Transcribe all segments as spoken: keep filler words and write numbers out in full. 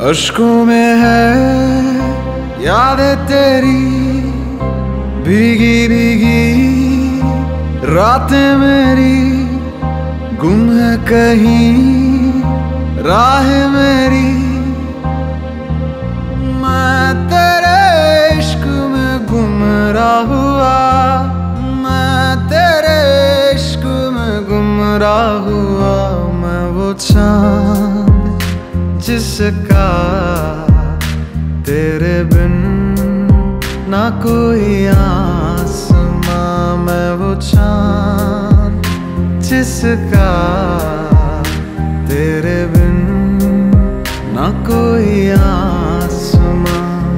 अश्कों में है यादें तेरी, भीगी भीगी रातें मेरी, गुम है कहीं राह मेरी। मैं तेरे इश्क में गुमराह हुआ, मैं तेरे इश्क में गुमराह हुआ। मैं वो चाँद जिसका तेरे बिन ना कोई आसमां, मैं वो चाँद जिसका तेरे बिन ना कोई आसमां।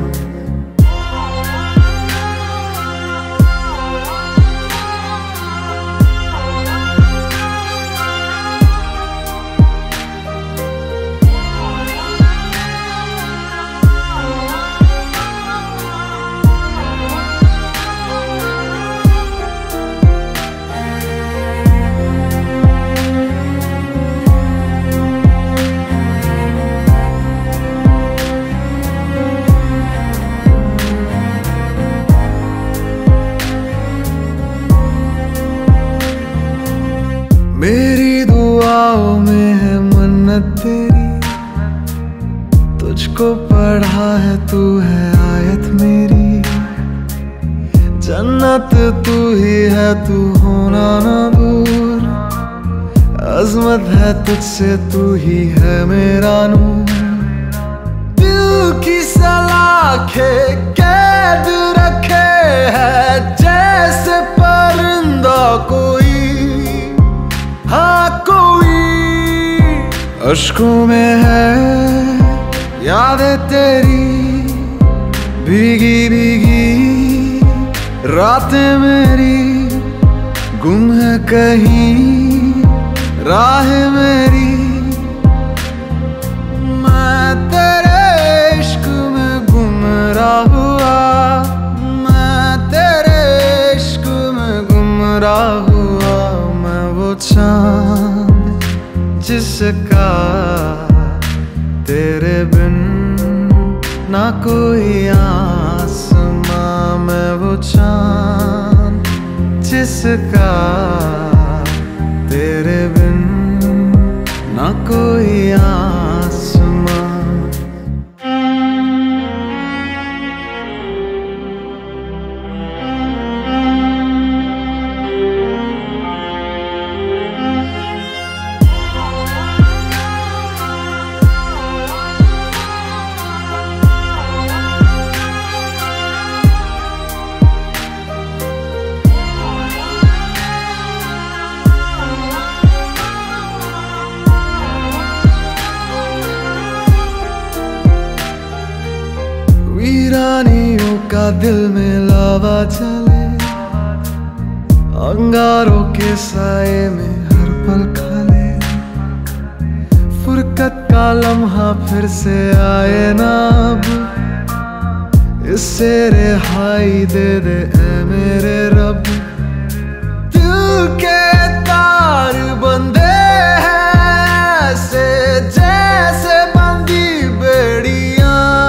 मेरी दुआओं में है मन्नत तेरी, तुझको पढ़ा है तू है आयत मेरी। जन्नत तू ही है तू होना ना दूर, अज़मत है तुझसे तू ही है मेरा नूर। दिल की सलाखें कैद रखे है जैसे परिंदा कोई, हाँ कोई। अश्कों में है यादें तेरी, भीगी भीगी रातें मेरी, गुम है कहीं राह मेरी। मैं तेरे इश्क में गुमराह हुआ, मैं तेरे इश्क में गुमराह हुआ। मैं वो चाँद जिसका तेरे बिन ना कोई आसमां, मैं वो चाँद जिसका तेरे बिन ना कोई आसमां। वीरानियों का दिल में लावा चले, अंगारों के साए में हर पल खले। फुरकत का लम्हा फिर से आए ना अब, इससे रिहाई दे दे ऐ मेरे रब। दिल के तार बंधे हैं ऐसे जैसे बंदी बेड़ियां,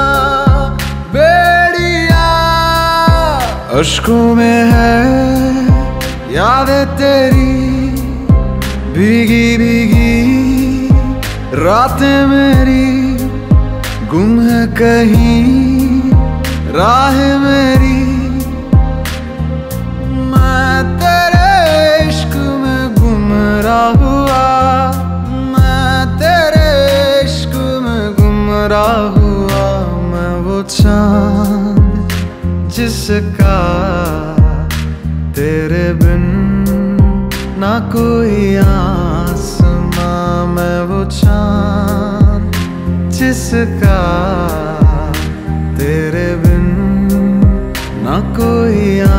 अश्कों में है यादें तेरी, भीगी भीगी रातें मेरी, गुम है कहीं राह मेरी। मैं तेरे इश्क में गुमराह हुआ, मैं तेरे इश्क में गुमराह हुआ। मैं वो चाँद जिसका तेरे बिन ना कोई आसमां, मैं वो चाँद जिसका तेरे बिन ना कोई